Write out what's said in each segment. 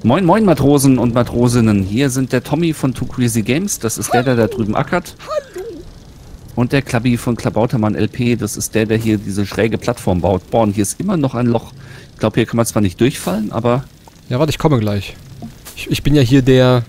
Moin moin Matrosen und Matrosinnen, hier sind der Tommy von Too Crazy Games, das ist der da drüben ackert. Hallo. Und der Klabbi von Klabautermann LP, das ist der hier diese schräge Plattform baut. Boah, und hier ist immer noch ein Loch. Ich glaube, hier kann man zwar nicht durchfallen, aber... Ja, warte, ich komme gleich. Ich bin ja hier der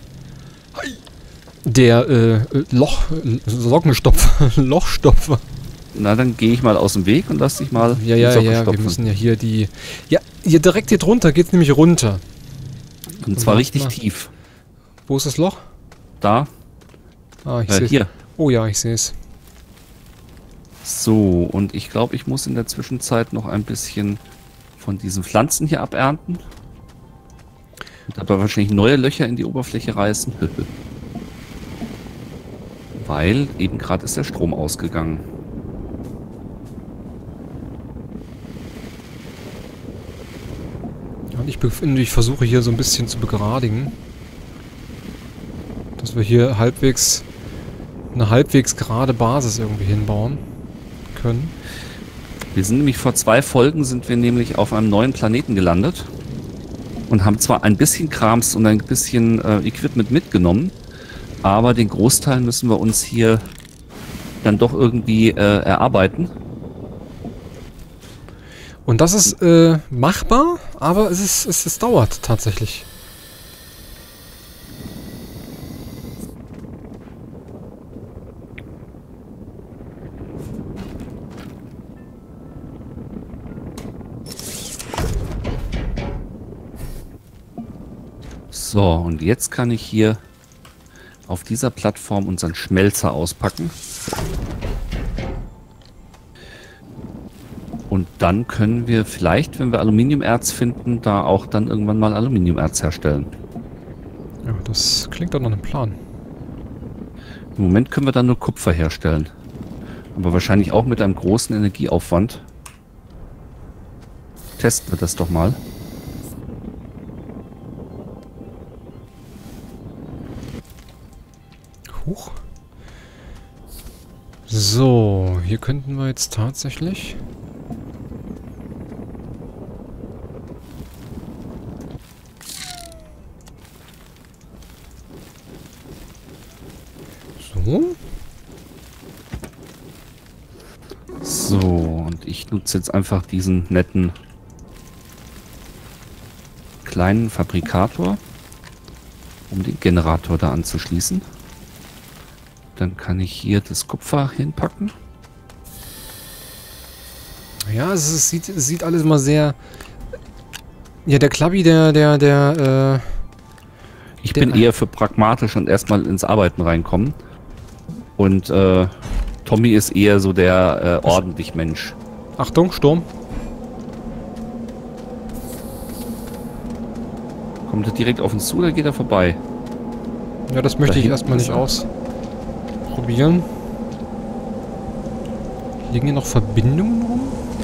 Sockenstopfer, Lochstopfer. Na, dann gehe ich mal aus dem Weg und lass dich mal Ja, wir müssen ja hier die... Ja, hier direkt hier drunter geht's nämlich runter. Und zwar richtig tief. Wo ist das Loch? Da. Ah, ich sehe es. Hier. Oh ja, ich sehe es. So, und ich glaube, ich muss in der Zwischenzeit noch ein bisschen von diesen Pflanzen hier abernten. Und dabei wahrscheinlich neue Löcher in die Oberfläche reißen. Weil eben gerade ist der Strom ausgegangen. Und ich versuche hier so ein bisschen zu begradigen. Dass wir hier eine halbwegs gerade Basis irgendwie hinbauen können. Wir sind nämlich vor 2 Folgen sind wir nämlich auf einem neuen Planeten gelandet. Und haben zwar ein bisschen Krams und ein bisschen Equipment mitgenommen, aber den Großteil müssen wir uns hier dann doch irgendwie erarbeiten. Und das ist machbar, aber es dauert tatsächlich. So, und jetzt kann ich hier auf dieser Plattform unseren Schmelzer auspacken. Und dann können wir vielleicht, wenn wir Aluminiumerz finden, da auch dann irgendwann mal Aluminiumerz herstellen. Ja, das klingt doch nach einem Plan. Im Moment können wir dann nur Kupfer herstellen. Aber wahrscheinlich auch mit einem großen Energieaufwand. Testen wir das doch mal. Huch. So, hier könnten wir jetzt tatsächlich... So, und ich nutze jetzt einfach diesen netten kleinen Fabrikator, um den Generator da anzuschließen. Dann kann ich hier das Kupfer hinpacken. Ja, es sieht alles mal sehr... Ja, der Klabbi, Ich bin eher für pragmatisch und erstmal ins Arbeiten reinkommen. Und Tommy ist eher so der ordentlich Mensch. Achtung, Sturm. Kommt er direkt auf uns zu oder geht er vorbei? Ja, das möchte ich erstmal nicht ausprobieren. Liegen hier noch Verbindungen rum?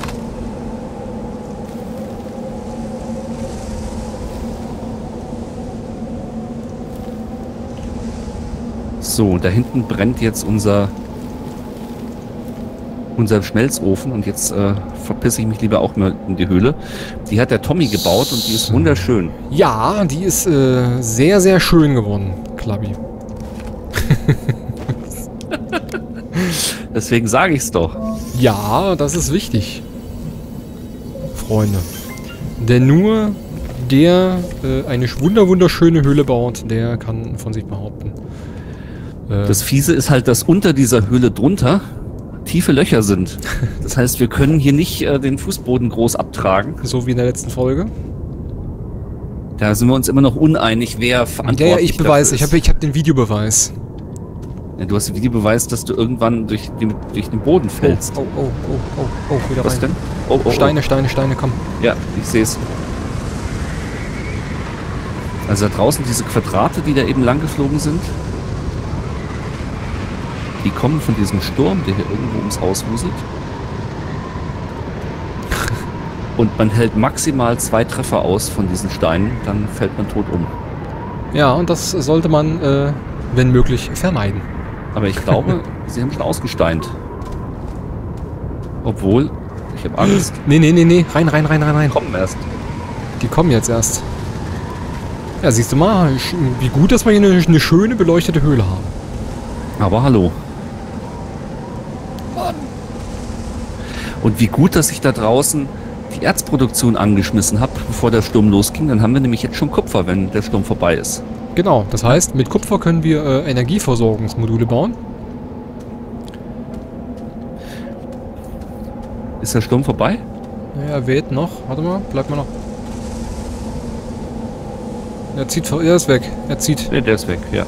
So, da hinten brennt jetzt unser Schmelzofen und jetzt verpisse ich mich lieber auch mal in die Höhle. Die hat der Tommy gebaut und die ist wunderschön. Ja, die ist sehr, sehr schön geworden, Klabbi. Deswegen sage ich es doch. Ja, das ist wichtig. Freunde. Denn nur der eine wunderschöne Höhle baut, der kann von sich behaupten. Das Fiese ist halt, dass unter dieser Höhle drunter tiefe Löcher sind. Das heißt, wir können hier nicht den Fußboden groß abtragen. So wie in der letzten Folge. Da sind wir uns immer noch uneinig, wer verantwortlich Ja, ich beweise. dafür ist. Ich hab den Videobeweis. Ja, du hast den Videobeweis, dass du irgendwann durch den Boden fällst. Oh, wieder Was rein. denn? Oh. Steine, komm. Ja, ich sehe es. Also da draußen diese Quadrate, die da eben lang geflogen sind, die kommen von diesem Sturm, der hier irgendwo ums Haus wuselt. Und man hält maximal 2 Treffer aus von diesen Steinen, dann fällt man tot um. Ja, und das sollte man, wenn möglich, vermeiden. Aber ich glaube, sie haben schon ausgesteint. Obwohl, ich habe Angst. Nee. Rein. Kommen erst. Die kommen jetzt erst. Ja, siehst du mal, wie gut, dass wir hier eine schöne beleuchtete Höhle haben. Aber hallo. Und wie gut, dass ich da draußen die Erzproduktion angeschmissen habe, bevor der Sturm losging. Dann haben wir nämlich jetzt schon Kupfer, wenn der Sturm vorbei ist. Genau, das heißt, mit Kupfer können wir Energieversorgungsmodule bauen. Ist der Sturm vorbei? Ja, er weht noch. Warte mal, bleib mal noch. Er ist weg. Er zieht. Ja, der ist weg, ja.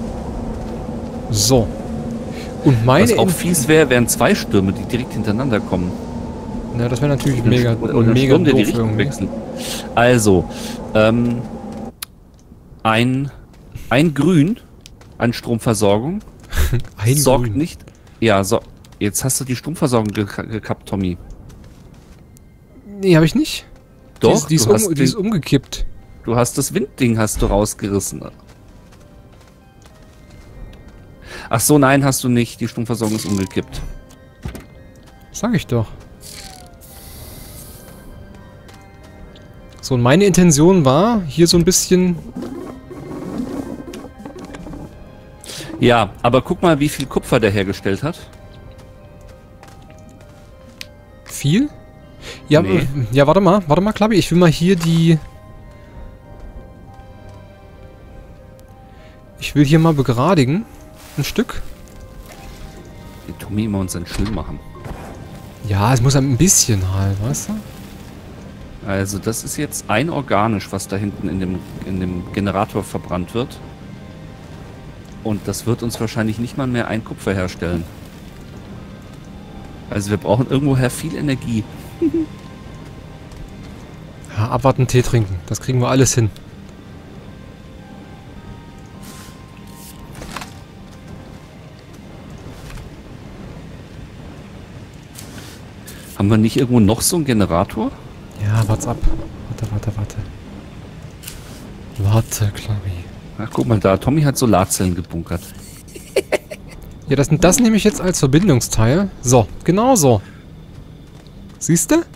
So. Und meine... Was auch fies wären 2 Stürme, die direkt hintereinander kommen. Ja, das wäre natürlich mega, oder mega Sturm, der die doof Richtung irgendwie. wechselt. Also, ein Grün an Stromversorgung Ein sorgt Grün. nicht... Ja, so, jetzt hast du die Stromversorgung gekappt, Tommy. Nee, habe ich nicht. Doch, Die ist umgekippt. du hast das Windding hast du rausgerissen. Ach so, nein, hast du nicht. Die Stromversorgung ist umgekippt. Sag ich doch. So, und meine Intention war, hier so ein bisschen... Ja, aber guck mal, wie viel Kupfer der hergestellt hat. Viel? Ja, Nee. ja, warte mal, Klabi, ich will mal hier die... Ich will hier mal begradigen. Ein Stück. Den Tommy immer uns schön machen. Ja, es muss ein bisschen halt, weißt du? Also das ist jetzt ein organisch, was da hinten in dem Generator verbrannt wird. Und das wird uns wahrscheinlich nicht mal mehr ein Kupfer herstellen. Also wir brauchen irgendwoher viel Energie. Ja, abwarten, Tee trinken. Das kriegen wir alles hin. Haben wir nicht irgendwo noch so einen Generator? Ja, warte ab. Warte, Klabi. Ach, guck mal da. Tommy hat Solarzellen gebunkert. Ja, das nehme ich jetzt als Verbindungsteil. So, genau so. Siehst du?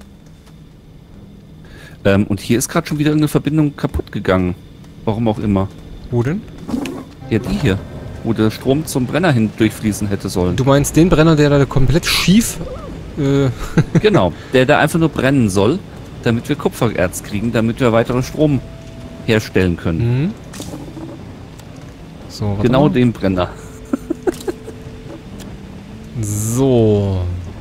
Und hier ist gerade schon wieder irgendeine Verbindung kaputt gegangen. Warum auch immer. Wo denn? Ja, die hier. Wo der Strom zum Brenner hin durchfließen hätte sollen. Du meinst den Brenner, der da komplett schief... Genau. Der da einfach nur brennen soll, damit wir Kupfererz kriegen, damit wir weiteren Strom herstellen können. Mhm. So, warte Genau mal. den Brenner. So.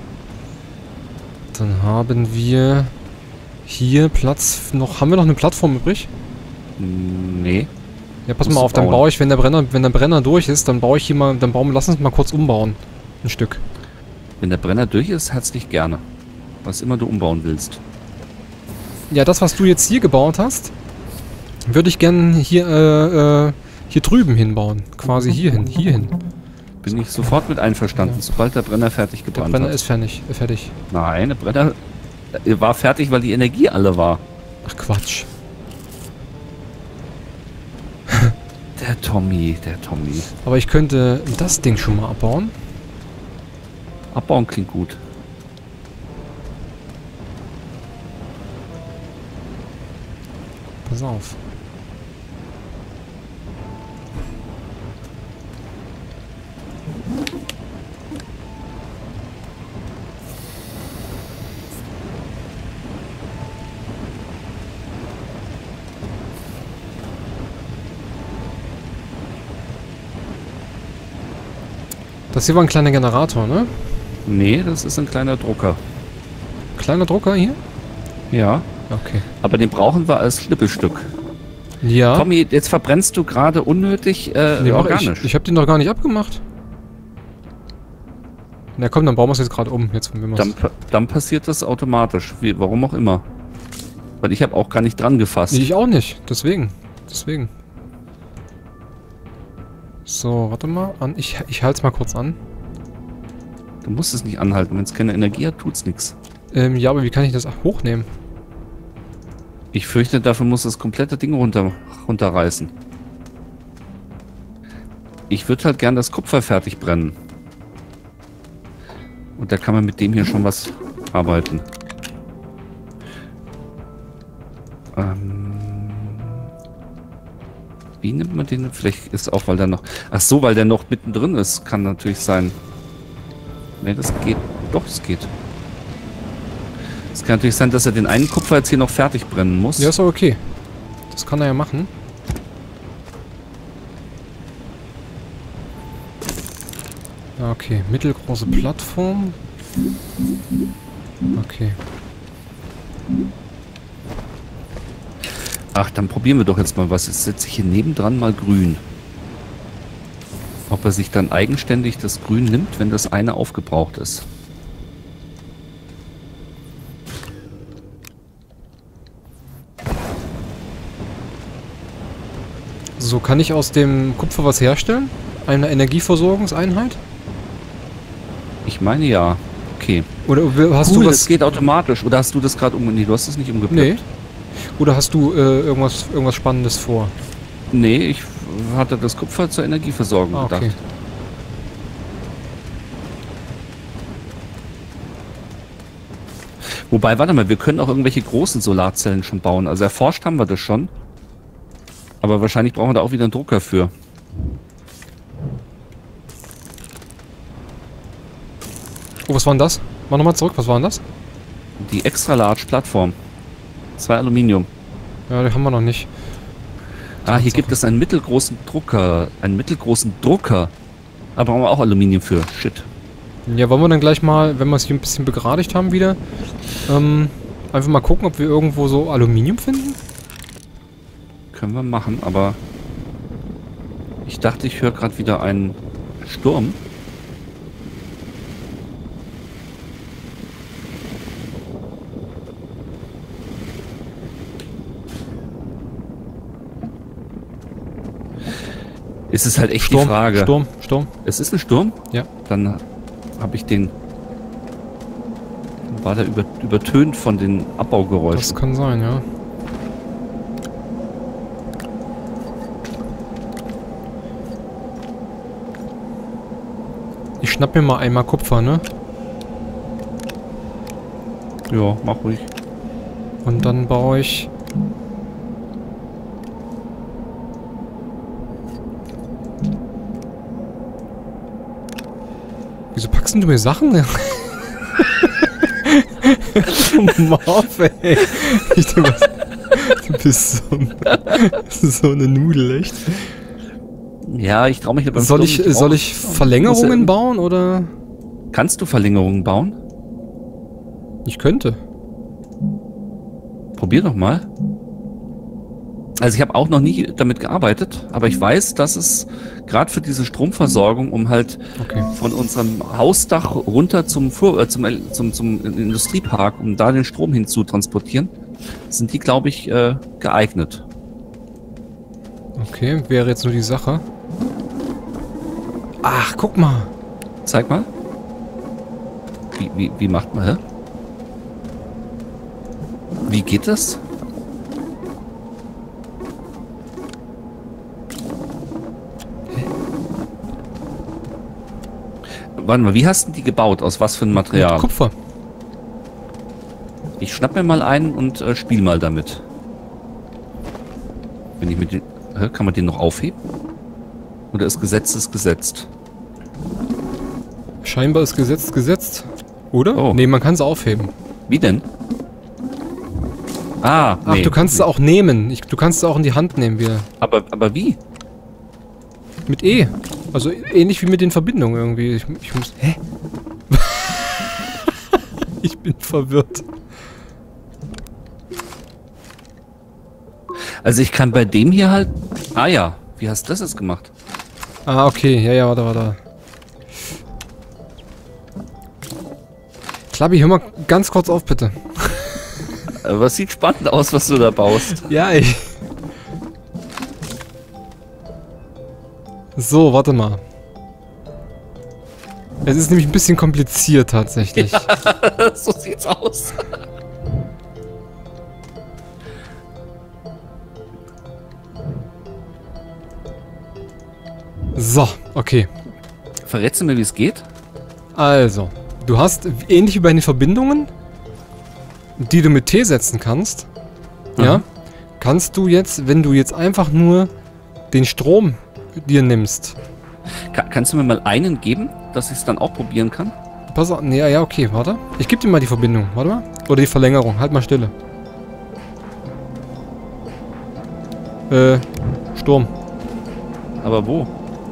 Dann haben wir hier Platz noch. Haben wir noch eine Plattform übrig? Nee. Ja, pass Musst mal du auf, dann bauen. baue ich, wenn der Brenner durch ist, dann baue ich hier mal, lass uns mal kurz umbauen. Ein Stück. Wenn der Brenner durch ist, herzlich gerne. Was immer du umbauen willst. Ja, das, was du jetzt hier gebaut hast, würde ich gerne hier drüben hinbauen. Quasi hierhin. Bin ich sofort mit einverstanden, Ja. sobald der Brenner fertig Der gebrannt Brenner hat. ist fertig. Nein, der Brenner war fertig, weil die Energie alle war. Ach Quatsch. Der Tommy. Aber ich könnte das Ding schon mal abbauen. Abbauen klingt gut. Pass auf. Das hier war ein kleiner Generator, ne? Nee, das ist ein kleiner Drucker. Kleiner Drucker hier? Ja, Okay. aber den brauchen wir als Schnippelstück. Ja. Tommy, jetzt verbrennst du gerade unnötig Nee, mach organisch. ich habe den doch gar nicht abgemacht. Na komm, dann bauen wir es jetzt gerade um. Jetzt, wenn wir's- Dann passiert das automatisch. Warum auch immer. Weil ich habe auch gar nicht dran gefasst. Ich auch nicht. Deswegen. So, warte mal. Ich halte es mal kurz an. Du musst es nicht anhalten. Wenn es keine Energie hat, tut's nichts. Ja, aber wie kann ich das hochnehmen? Ich fürchte, dafür muss das komplette Ding runterreißen. Ich würde halt gern das Kupfer fertig brennen. Und da kann man mit dem hier schon was arbeiten. Wie nimmt man den? Vielleicht ist auch, weil der noch... Ach so, weil der noch mittendrin ist. Kann natürlich sein. Ne, das geht. Doch, es geht. Es kann natürlich sein, dass er den einen Kupfer jetzt hier noch fertig brennen muss. Ja, ist auch okay. Das kann er ja machen. Okay, mittelgroße Plattform. Okay. Ach, dann probieren wir doch jetzt mal was. Jetzt setze ich hier nebendran mal grün. Ob er sich dann eigenständig das Grün nimmt, wenn das eine aufgebraucht ist. So, kann ich aus dem Kupfer was herstellen? Eine Energieversorgungseinheit? Ich meine ja. Okay. Oder hast Cool, du was... das geht automatisch. Oder hast du das gerade Nee, du hast es nicht umgeplippt. Nee. Oder hast du irgendwas Spannendes vor? Nee, ich hatte das Kupfer zur Energieversorgung Okay. gedacht. Wobei, warte mal, wir können auch irgendwelche großen Solarzellen schon bauen. Also erforscht haben wir das schon. Aber wahrscheinlich brauchen wir da auch wieder einen Drucker für. Oh, was war denn das? Mach nochmal zurück, was war denn das? Die Extra-Large-Plattform. 2 Aluminium. Ja, die haben wir noch nicht. Ah, hier gibt es einen mittelgroßen Drucker. Einen mittelgroßen Drucker. Da brauchen wir auch Aluminium für. Shit. Ja, wollen wir dann gleich mal, wenn wir es hier ein bisschen begradigt haben wieder, einfach mal gucken, ob wir irgendwo so Aluminium finden? Können wir machen, aber ich dachte, ich höre gerade wieder einen Sturm. Es ist halt echt die Frage. Sturm. Es ist ein Sturm? Ja. Dann habe ich den... War der übertönt von den Abbaugeräuschen. Das kann sein, ja. Ich schnapp mir mal einmal Kupfer, ne? Ja, mach ruhig. Und dann baue ich... Wieso packst denn du mir Sachen? Marv, ey. Du bist so eine Nudel, echt. Ja, ich traue mich beim Soll Sturm ich Verlängerungen bauen, oder? Kannst du Verlängerungen bauen? Ich könnte. Probier doch mal. Also ich habe auch noch nie damit gearbeitet, aber ich weiß, dass es gerade für diese Stromversorgung, um halt von unserem Hausdach runter zum Industriepark, um da den Strom hin zu transportieren, sind die, glaube ich, geeignet. Okay, wäre jetzt nur die Sache. Ach, guck mal. Zeig mal. Wie macht man, hä? Wie geht das? Warte mal, wie hast du die gebaut? Aus was für einem Material? Mit Kupfer. Ich schnapp mir mal einen und spiel mal damit. Wenn ich mit den... Kann man den noch aufheben? Oder ist gesetzt? Scheinbar ist gesetzt. Oder? Oh. Nee, man kann es aufheben. Wie denn? Ah, Ach, nee. du kannst es auch nehmen. Du kannst es auch in die Hand nehmen wieder. Aber wie? Mit E. Also ähnlich wie mit den Verbindungen irgendwie. Ich muss... Hä? Ich bin verwirrt. Also ich kann bei dem hier halt... Ah ja, wie hast du das jetzt gemacht? Ah, okay. Ja, warte. Klappi, hör mal ganz kurz auf, bitte. Aber es sieht spannend aus, was du da baust. Ja, ey. So, warte mal. Es ist nämlich ein bisschen kompliziert tatsächlich. Ja, so sieht's aus. So, okay. Verrätst du mir, wie es geht? Also, du hast ähnlich wie bei den Verbindungen, die du mit T setzen kannst, ja, kannst du jetzt, wenn du jetzt einfach nur den Strom dir nimmst. Kannst du mir mal einen geben, dass ich es dann auch probieren kann? Pass auf, nee, ja, okay, warte. Ich gebe dir mal die Verbindung, warte mal. Oder die Verlängerung, halt mal Stille. Sturm. Aber wo?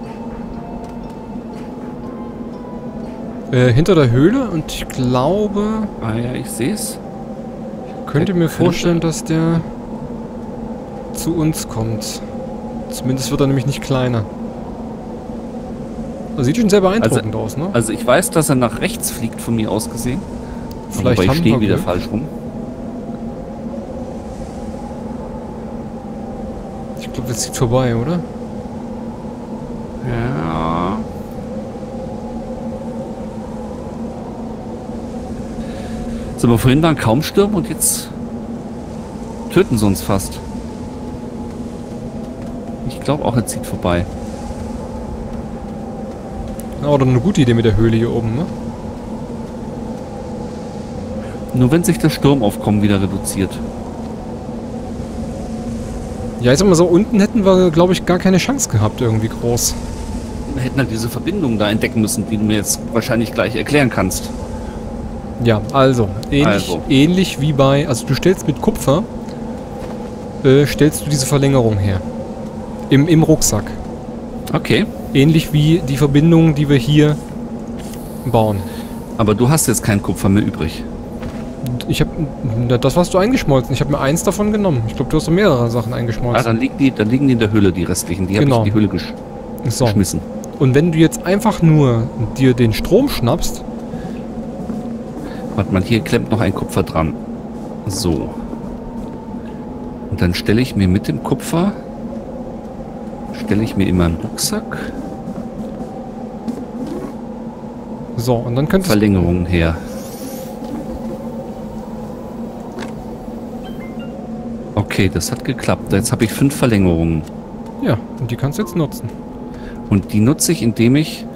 Hinter der Höhle und ich glaube... Ah ja, ich sehe es. Könnte mir vorstellen, dass der zu uns kommt. Zumindest wird er nämlich nicht kleiner. Das sieht schon sehr beeindruckend aus, ne? Also ich weiß, dass er nach rechts fliegt, von mir aus gesehen. Vielleicht aber ich haben stehe wir wieder Glück. falsch rum. Ich glaube, das zieht vorbei, oder? Ja. So, aber vorhin waren kaum Stürme und jetzt töten sie uns fast. Ich glaube auch, er zieht vorbei. Na, oder eine gute Idee mit der Höhle hier oben, ne? Nur wenn sich das Sturmaufkommen wieder reduziert. Ja, ich sag mal so, unten hätten wir, glaube ich, gar keine Chance gehabt, irgendwie groß. Wir hätten halt diese Verbindung da entdecken müssen, die du mir jetzt wahrscheinlich gleich erklären kannst. Ja, also, ähnlich wie bei, also du stellst mit Kupfer, stellst du diese Verlängerung her. Im Rucksack. Okay. Ähnlich wie die Verbindung, die wir hier bauen. Aber du hast jetzt kein Kupfer mehr übrig. Ich habe das hast du eingeschmolzen. Ich habe mir eins davon genommen. Ich glaube, du hast so mehrere Sachen Ah, eingeschmolzen. dann liegen die in der Höhle, die restlichen. Die habe ich in die Höhle So. geschmissen. Und wenn du jetzt einfach nur dir den Strom schnappst, Warte mal, hier klemmt noch ein Kupfer dran. So. Und dann stelle ich mir mit dem Kupfer, in meinen Rucksack so, und dann könntest Verlängerungen her. Okay, das hat geklappt. Jetzt habe ich 5 Verlängerungen. ja, und die kannst du jetzt nutzen. Und die nutze ich, indem ich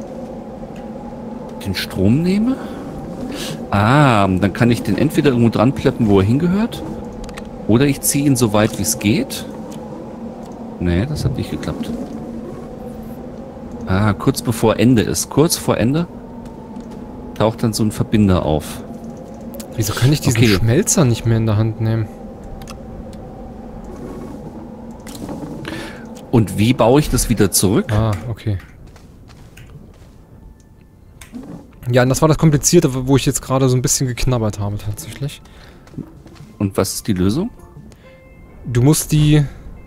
den Strom nehme. Ah, dann kann ich den entweder irgendwo dran ploppen, wo er hingehört. Oder ich ziehe ihn so weit, wie es geht. Nee, das hat nicht geklappt. Ah, kurz bevor Ende ist. Kurz vor Ende taucht dann so ein Verbinder auf. Wieso kann ich diesen Schmelzer nicht mehr in der Hand nehmen? Und wie baue ich das wieder zurück? Ah, okay. Ja, und das war das Komplizierte, wo ich jetzt gerade so ein bisschen geknabbert habe, tatsächlich. Und was ist die Lösung? Du musst die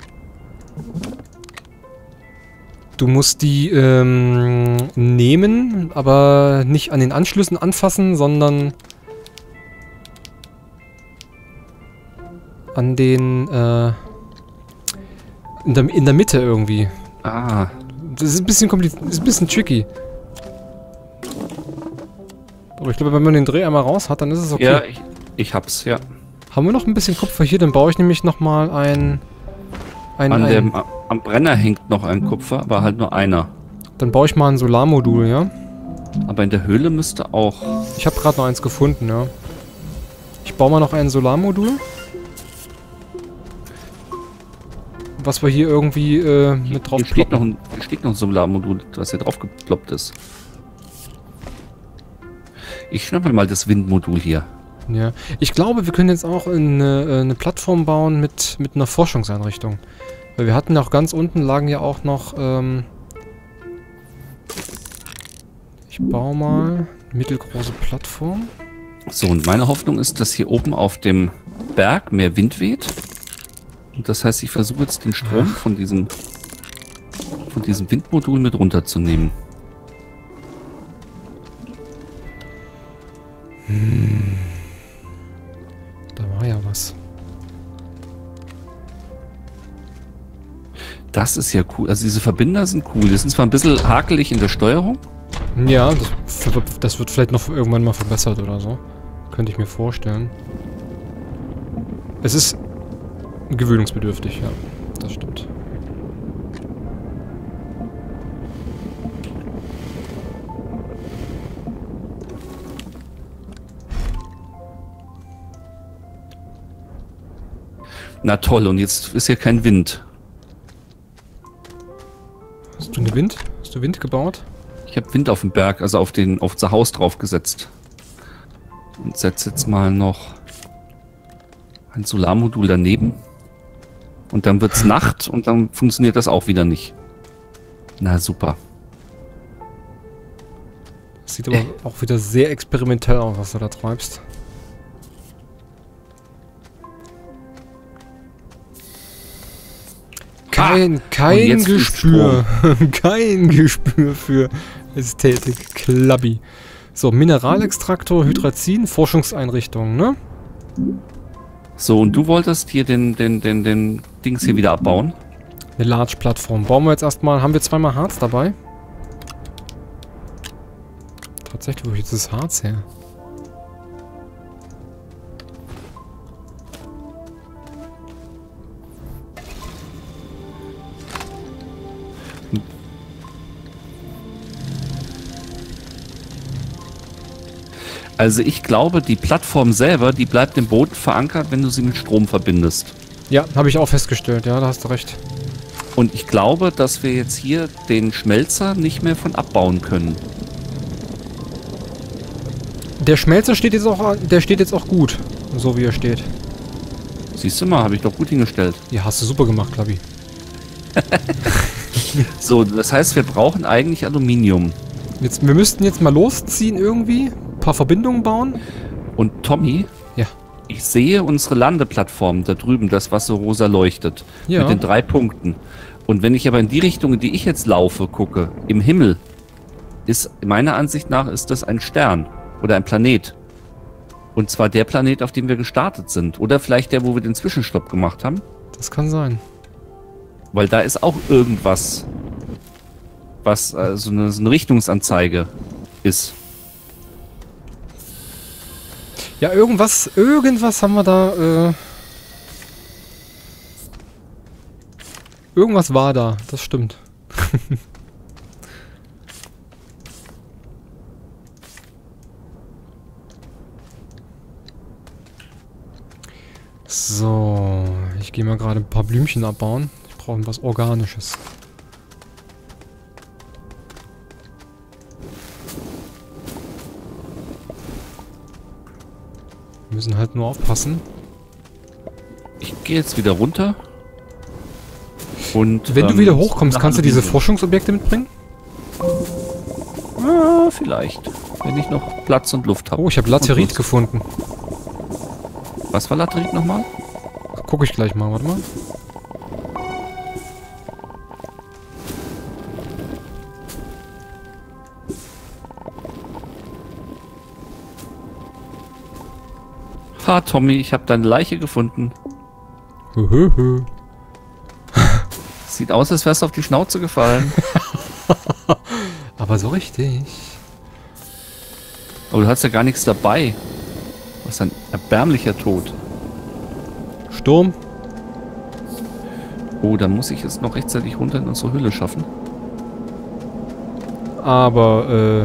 nehmen, aber nicht an den Anschlüssen anfassen, sondern an den, in der Mitte irgendwie. Ah, Das ist ein bisschen kompliziert, ist ein bisschen tricky. Aber ich glaube, wenn man den Dreh einmal raus hat, dann ist es okay. ja, ich hab's, ja. Haben wir noch ein bisschen Kupfer hier? Dann baue ich nämlich nochmal Am Brenner hängt noch ein Kupfer, aber halt nur einer. Dann baue ich mal ein Solarmodul, ja? Aber in der Höhle müsste auch... Ich habe gerade noch eins gefunden, ja. Ich baue mal noch ein Solarmodul. Was wir hier irgendwie mit drauf Hier steht noch ein Solarmodul, was hier drauf geploppt ist. Ich schnappe mir mal das Windmodul hier. Ja. Ich glaube, wir können jetzt auch eine Plattform bauen mit einer Forschungseinrichtung. Weil wir hatten auch ganz unten lagen ja auch noch, ich baue mal eine mittelgroße Plattform. So, und meine Hoffnung ist, dass hier oben auf dem Berg mehr Wind weht. Und das heißt, ich versuche jetzt den Strom von diesem Windmodul mit runterzunehmen. Da war ja was. Das ist ja cool. Also diese Verbinder sind cool. Die sind zwar ein bisschen hakelig in der Steuerung. Ja, das wird vielleicht noch irgendwann mal verbessert oder so. Könnte ich mir vorstellen. Es ist gewöhnungsbedürftig, ja. Das stimmt. Na toll, und jetzt ist hier kein Wind. Hast du eine Wind? Hast du Wind gebaut? Ich habe Wind auf dem Berg, also auf unser Haus draufgesetzt. Und setze jetzt mal noch ein Solarmodul daneben. Und dann wird's Nacht und dann funktioniert das auch wieder nicht. Na super. Das sieht aber auch wieder sehr experimentell aus, was du da treibst. Kein Gespür. Kein Gespür für Ästhetik. Klabbi. So, Mineralextraktor, Hydrazin, Forschungseinrichtung, ne? So, und du wolltest hier den Dings hier wieder abbauen? Eine Large-Plattform. Bauen wir jetzt erstmal. Haben wir zweimal Harz dabei? Tatsächlich, wo ist jetzt das Harz her? Also ich glaube, die Plattform selber, die bleibt im Boden verankert, wenn du sie mit Strom verbindest. Ja, habe ich auch festgestellt. Ja, da hast du recht. Und ich glaube, dass wir jetzt hier den Schmelzer nicht mehr von abbauen können. Der Schmelzer steht jetzt auch gut, so wie er steht. Siehst du mal, habe ich doch gut hingestellt. Ja, hast du super gemacht, Klabbi. So, das heißt, wir brauchen eigentlich Aluminium. Wir müssten jetzt mal losziehen irgendwie. Ein paar Verbindungen bauen. Und Tommy? Ja. Ich sehe unsere Landeplattform da drüben, das, was so rosa leuchtet. Ja. Mit den 3 Punkten. Und wenn ich aber in die Richtung, in die ich jetzt laufe, gucke, im Himmel, ist, meiner Ansicht nach, ist das ein Stern oder ein Planet. Und zwar der Planet, auf dem wir gestartet sind. Oder vielleicht der, wo wir den Zwischenstopp gemacht haben. Das kann sein. Weil da ist auch irgendwas, was so eine Richtungsanzeige ist. Ja, irgendwas haben wir da, irgendwas war da, das stimmt. So, ich gehe mal gerade ein paar Blümchen abbauen. Ich brauche was Organisches. Wir müssen halt nur aufpassen. Ich gehe jetzt wieder runter. Und wenn du wieder hochkommst, kannst du diese Forschungsobjekte mitbringen? Ja, vielleicht. Wenn ich noch Platz und Luft habe. Oh, ich habe Laterit gefunden. Was war Laterit nochmal? Guck ich gleich mal, warte mal. Ha, Tommy, ich habe deine Leiche gefunden. Sieht aus, als wärst du auf die Schnauze gefallen. Aber so richtig. Aber du hast ja gar nichts dabei. Was ein erbärmlicher Tod. Sturm. Oh, dann muss ich es noch rechtzeitig runter in unsere Hülle schaffen. Aber,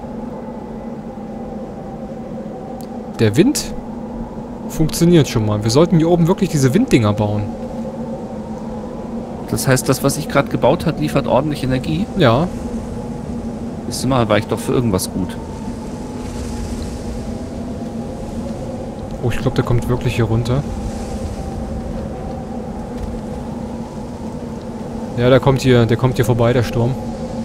der Wind funktioniert schon mal. Wir sollten hier oben wirklich diese Winddinger bauen. Das heißt, das, was ich gerade gebaut habe, liefert ordentlich Energie. Ja. Ist mal, war ich doch für irgendwas gut. Oh, ich glaube, der kommt wirklich hier runter. Ja, der kommt hier vorbei, der Sturm.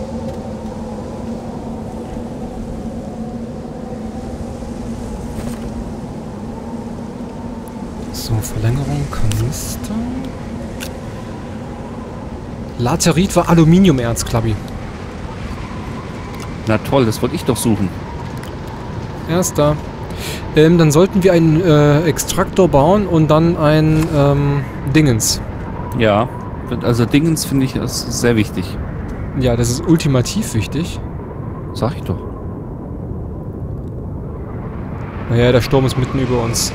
So, Verlängerung, Kanister. Laterit war Aluminiumerz, Klabbi. Na toll, das wollte ich doch suchen. Erster. Dann sollten wir einen Extraktor bauen und dann ein Dingens. Ja, also Dingens finde ich ist sehr wichtig. Ja, das ist ultimativ wichtig. Sag ich doch. Naja, der Sturm ist mitten über uns.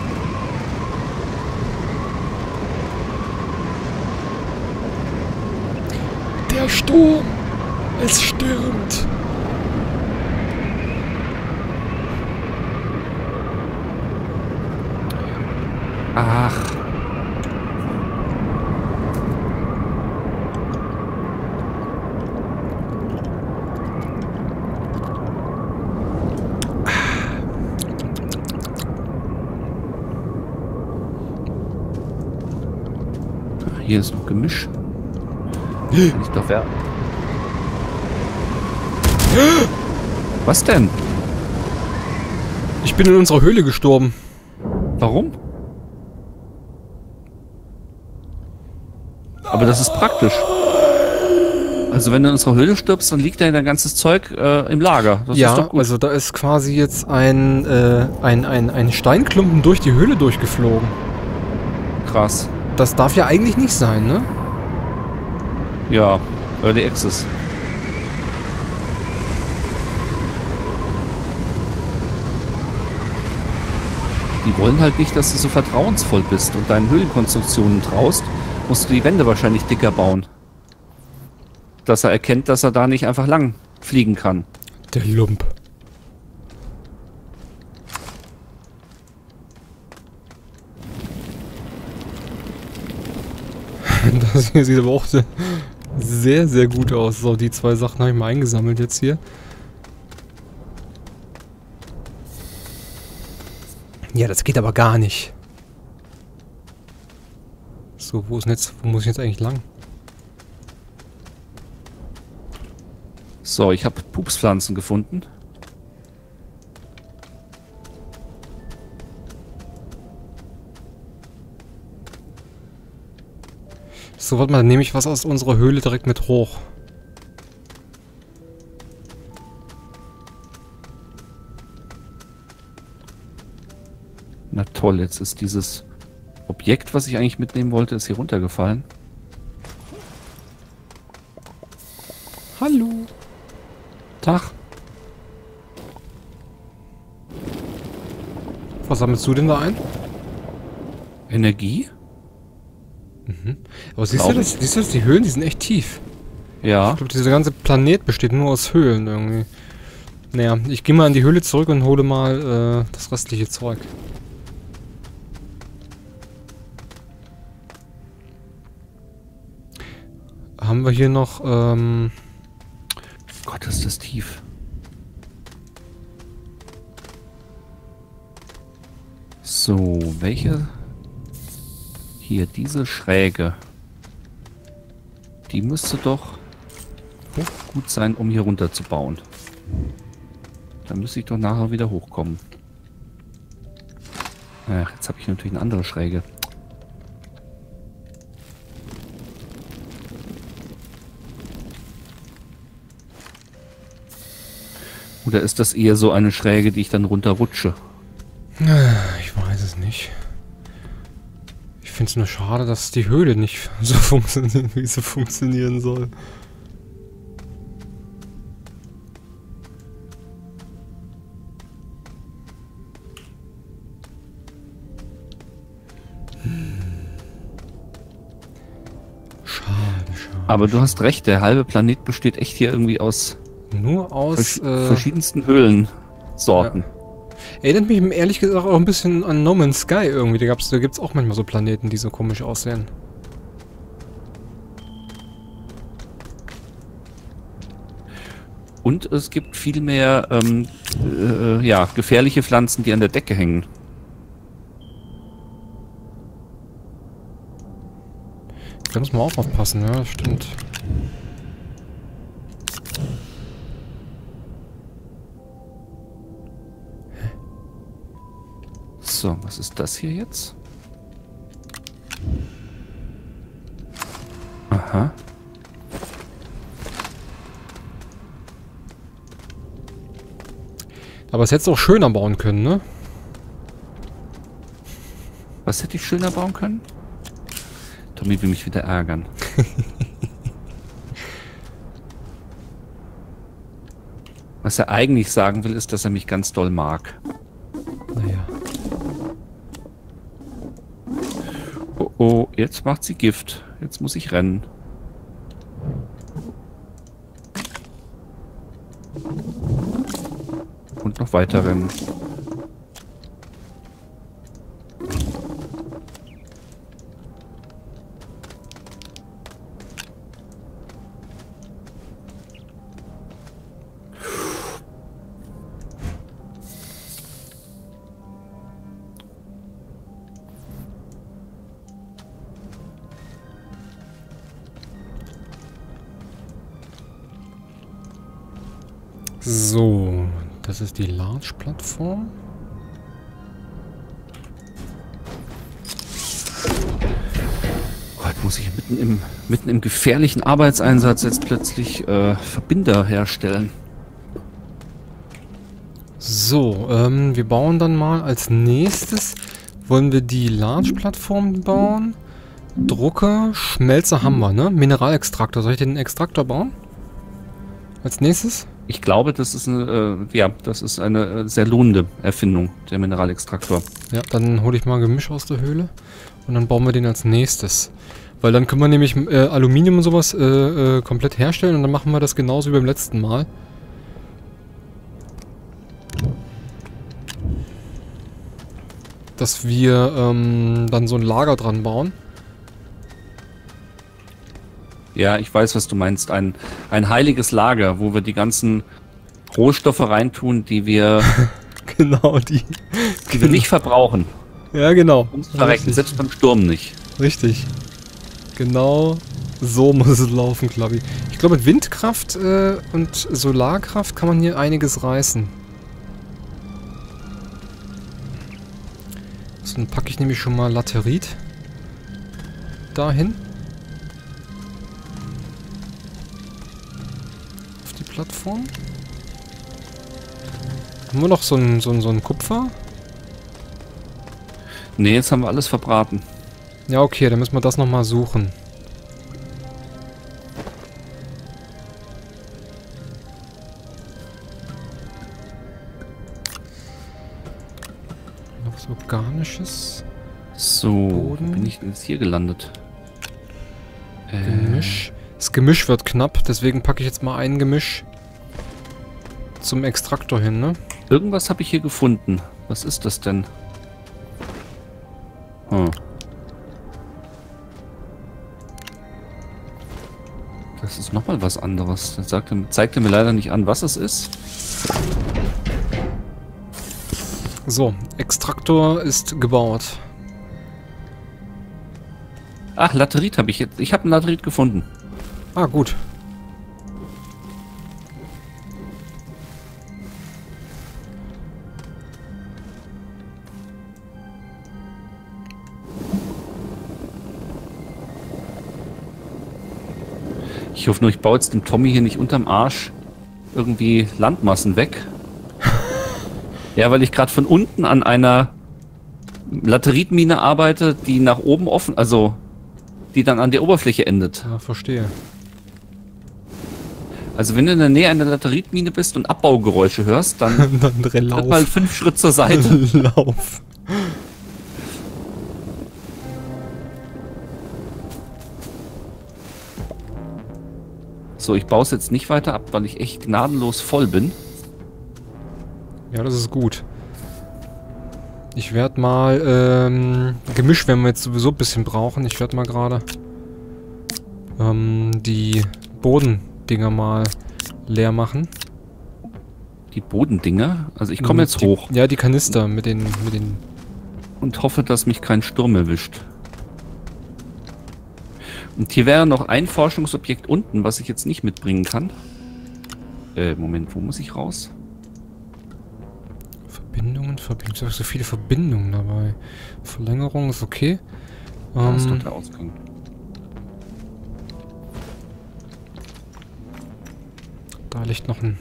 Der Sturm! Es stürmt! Ach. Hier ist noch Gemisch. Kann ich doch werfen. Was denn? Ich bin in unserer Höhle gestorben. Warum? Aber das ist praktisch. Also wenn du in unserer Höhle stirbst, dann liegt da dein ganzes Zeug im Lager. Das ist Ja, doch gut. also da ist quasi jetzt ein Steinklumpen durch die Höhle durchgeflogen. Krass. Das darf ja eigentlich nicht sein, ne? Ja, Early Access. Die wollen halt nicht, dass du so vertrauensvoll bist und deinen Höhlenkonstruktionen traust, musst du die Wände wahrscheinlich dicker bauen. Dass er erkennt, dass er da nicht einfach lang fliegen kann. Der Lump. Das hier sieht aber auch sehr, sehr gut aus. So, die zwei Sachen habe ich mal eingesammelt jetzt hier. Ja, das geht aber gar nicht. So, wo ist denn jetzt, wo muss ich jetzt eigentlich lang? So, ich habe Pupspflanzen gefunden. So, warte mal, dann nehme ich was aus unserer Höhle direkt mit hoch. Na toll, jetzt ist dieses Objekt, was ich eigentlich mitnehmen wollte, ist hier runtergefallen. Hallo. Tag. Was sammelst du denn da ein? Energie? Aber siehst du das? Die Höhlen, die sind echt tief. Ja. Ich glaube, dieser ganze Planet besteht nur aus Höhlen irgendwie. Naja, ich gehe mal in die Höhle zurück und hole mal das restliche Zeug. Haben wir hier noch, Gott, ist das tief. So, welche? Hier, diese Schräge. Die müsste doch gut sein, um hier runter zu bauen. Dann müsste ich doch nachher wieder hochkommen. Ach, jetzt habe ich natürlich eine andere Schräge. Oder ist das eher so eine Schräge, die ich dann runterrutsche? ich weiß es nicht. Ich finde es nur schade, dass die Höhle nicht so funktioniert, wie sie funktionieren soll. Schade. Aber du hast recht, der halbe Planet besteht echt hier irgendwie aus Nur aus verschiedensten Höhlensorten. Ja. Erinnert mich ehrlich gesagt auch ein bisschen an No Man's Sky irgendwie. Da gibt's auch manchmal so Planeten, die so komisch aussehen. Und es gibt viel mehr ja, gefährliche Pflanzen, die an der Decke hängen. Da muss man auch aufpassen, ja, das stimmt. So, was ist das hier jetzt? Aha. Aber es hätte es auch schöner bauen können, ne? Was hätte ich schöner bauen können? Tommy will mich wieder ärgern. Was er eigentlich sagen will, ist, dass er mich ganz doll mag. Naja. Oh, oh, jetzt macht sie Gift. Jetzt muss ich rennen. Und noch weiter rennen. So, das ist die Large-Plattform. Heute muss ich mitten im gefährlichen Arbeitseinsatz jetzt plötzlich Verbinder herstellen. So, wir bauen dann mal als nächstes, wollen wir die Large-Plattform bauen. Drucker, Schmelzer haben wir, ne? Mineralextraktor. Soll ich den Extraktor bauen? Als nächstes? Ich glaube, das ist eine sehr lohnende Erfindung, der Mineralextraktor. Ja, dann hole ich mal Gemisch aus der Höhle und dann bauen wir den als nächstes. Weil dann können wir nämlich Aluminium und sowas komplett herstellen und dann machen wir das genauso wie beim letzten Mal. Dass wir dann so ein Lager dran bauen. Ja, ich weiß, was du meinst. Ein heiliges Lager, wo wir die ganzen Rohstoffe reintun, die wir, Genau, die wir nicht verbrauchen. Ja, genau. Ums Verrecken, selbst beim Sturm nicht. Richtig. Genau so muss es laufen, glaube ich. Ich glaube, mit Windkraft und Solarkraft kann man hier einiges reißen. So, dann packe ich nämlich schon mal Laterit dahin. Auf die Plattform. Haben wir noch so ein Kupfer? Nee, jetzt haben wir alles verbraten. Ja, okay, dann müssen wir das nochmal suchen. Noch was Organisches. So, Boden. wo bin ich denn jetzt hier gelandet? Gemisch. Das Gemisch wird knapp, deswegen packe ich jetzt mal ein Gemisch zum Extraktor hin, ne? Irgendwas habe ich hier gefunden. Was ist das denn? Hm. Das ist nochmal was anderes. Das zeigte mir leider nicht an, was es ist. So, Extraktor ist gebaut. Ach, Laterit habe ich jetzt. Ich habe einen Laterit gefunden. Ah, gut. Ich hoffe nur, ich baue jetzt dem Tommy hier nicht unterm Arsch irgendwie Landmassen weg. Ja, weil ich gerade von unten an einer Lateritmine arbeite, die nach oben offen, also die dann an der Oberfläche endet. Ja, verstehe. Also wenn du in der Nähe einer Lateritmine bist und Abbaugeräusche hörst, dann Dann dreh tritt mal 5 Schritt zur Seite. Lauf. So, ich baue es jetzt nicht weiter ab, weil ich echt gnadenlos voll bin. Ja, das ist gut. Ich werde mal, Gemisch werden wir jetzt sowieso ein bisschen brauchen. Ich werde mal gerade die Bodendinger mal leer machen. Die Bodendinger. Also ich komme jetzt hoch Ja, die Kanister mit den... und hoffe, dass mich kein Sturm erwischt. Und hier wäre noch ein Forschungsobjekt unten, was ich jetzt nicht mitbringen kann. Moment, wo muss ich raus? Verbindungen. Ich habe so viele Verbindungen dabei. Verlängerung ist okay. Da ist doch der Ausgang. Da liegt noch ein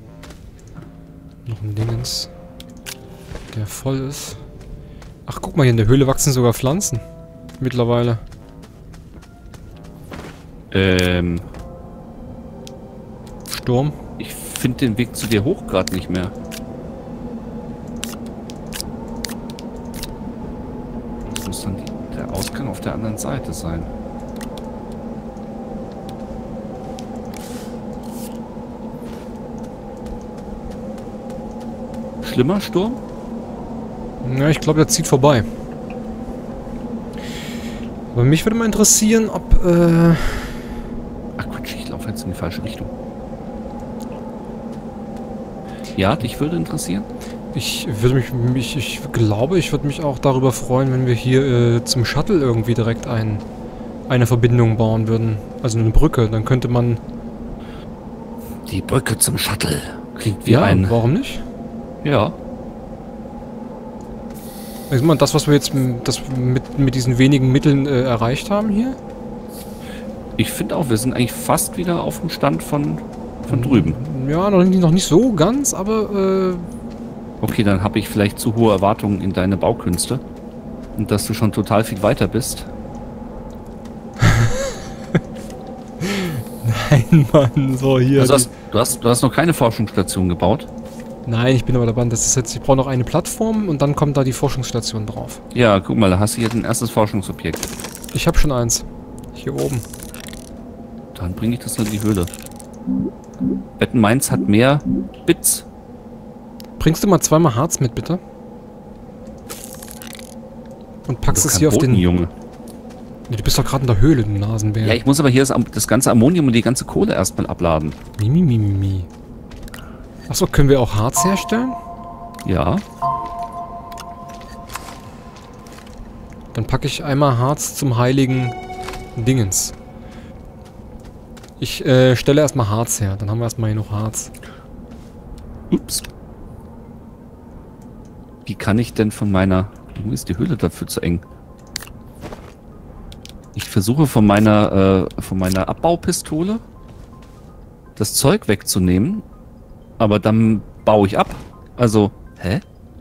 Dingens, der voll ist. Ach, guck mal, hier in der Höhle wachsen sogar Pflanzen. Mittlerweile. Sturm. Ich finde den Weg zu dir hoch gerade nicht mehr. Das muss dann der Ausgang auf der anderen Seite sein. Schlimmer Sturm? Ja, ich glaube, der zieht vorbei. Aber mich würde mal interessieren, ob, Ach Quatsch, ich laufe jetzt in die falsche Richtung. Ja, dich würde interessieren? ich glaube, ich würde mich auch darüber freuen, wenn wir hier zum Shuttle irgendwie direkt eine Verbindung bauen würden. Also eine Brücke, dann könnte man... Die Brücke zum Shuttle. Klingt wie ein... warum nicht? Ja. Ich meine, das, was wir jetzt mit diesen wenigen Mitteln erreicht haben hier? Ich finde auch, wir sind eigentlich fast wieder auf dem Stand von drüben. Ja, noch nicht so ganz, aber... Okay, dann habe ich vielleicht zu hohe Erwartungen in deine Baukünste. Und dass du schon total viel weiter bist. Nein, Mann, so hier... Also du hast noch keine Forschungsstation gebaut? Nein, ich bin aber dabei, das ist jetzt... Ich brauche noch eine Plattform und dann kommt da die Forschungsstation drauf. Ja, guck mal, da hast du jetzt ein erstes Forschungsobjekt. Ich habe schon eins. Hier oben. Dann bringe ich das in die Höhle. Wetten, meins hat mehr Bits. Bringst du mal zweimal Harz mit, bitte? Und packst es hier auf den... Junge. Nee, du bist doch gerade in der Höhle, du Nasenbär. Ja, ich muss aber hier das ganze Ammonium und die ganze Kohle erstmal abladen. Mi. Achso, können wir auch Harz herstellen? Ja. Dann packe ich einmal Harz zum heiligen Dingens. Ich stelle erstmal Harz her, dann haben wir erstmal hier noch Harz. Ups. Wie kann ich denn von meiner... Wo ist die Höhle dafür zu eng? Ich versuche von meiner Abbaupistole das Zeug wegzunehmen, aber dann baue ich ab. Also, hä?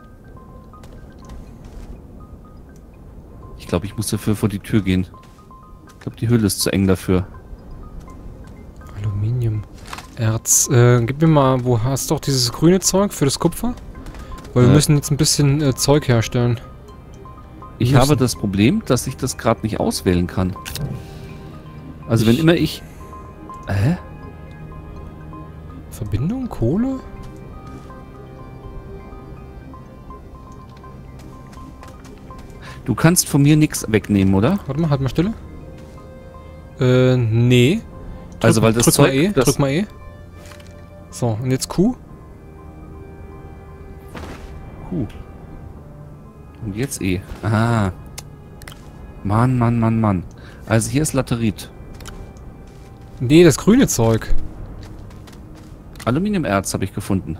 Ich glaube, ich muss dafür vor die Tür gehen. Ich glaube, die Höhle ist zu eng dafür. Aluminium. Erz. Gib mir mal, wo hast du doch dieses grüne Zeug für das Kupfer? Weil wir müssen jetzt ein bisschen Zeug herstellen. Ich habe das Problem, dass ich das gerade nicht auswählen kann. Also wenn immer ich... Hä? Verbindung? Kohle? Du kannst von mir nichts wegnehmen, oder? Warte mal, halt mal Stille. Nee. Also weil das Zeug... Drück mal E. So, und jetzt Q. Q. Und jetzt E. Aha. Mann. Also hier ist Laterit. Nee, das grüne Zeug. Aluminiumerz habe ich gefunden.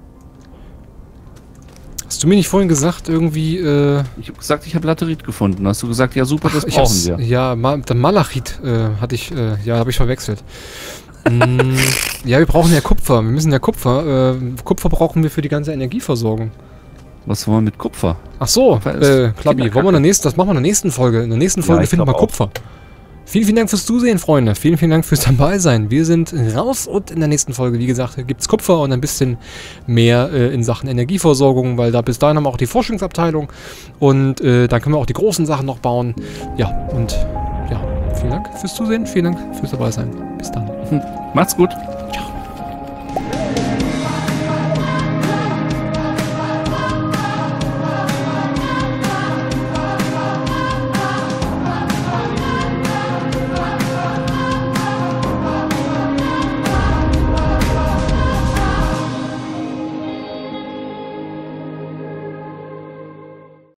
Hast du mir nicht vorhin gesagt, irgendwie, Ich habe gesagt, ich habe Laterit gefunden. Hast du gesagt, ja super, das brauchen wir. Ja, der Malachit hatte ich, ja, habe ich verwechselt. Ja, wir brauchen ja Kupfer. Wir müssen ja Kupfer. Kupfer brauchen wir für die ganze Energieversorgung. Was wollen wir mit Kupfer? Ach so, Klappi, das machen wir in der nächsten Folge. In der nächsten Folge finden wir Kupfer. Vielen Dank fürs Zusehen, Freunde. Vielen Dank fürs Dabeisein. Wir sind raus und in der nächsten Folge, wie gesagt, gibt es Kupfer und ein bisschen mehr in Sachen Energieversorgung, weil da bis dahin haben wir auch die Forschungsabteilung und dann können wir auch die großen Sachen noch bauen. Ja, und ja, vielen Dank fürs Zusehen, vielen Dank fürs Dabeisein. Bis dann. Macht's gut.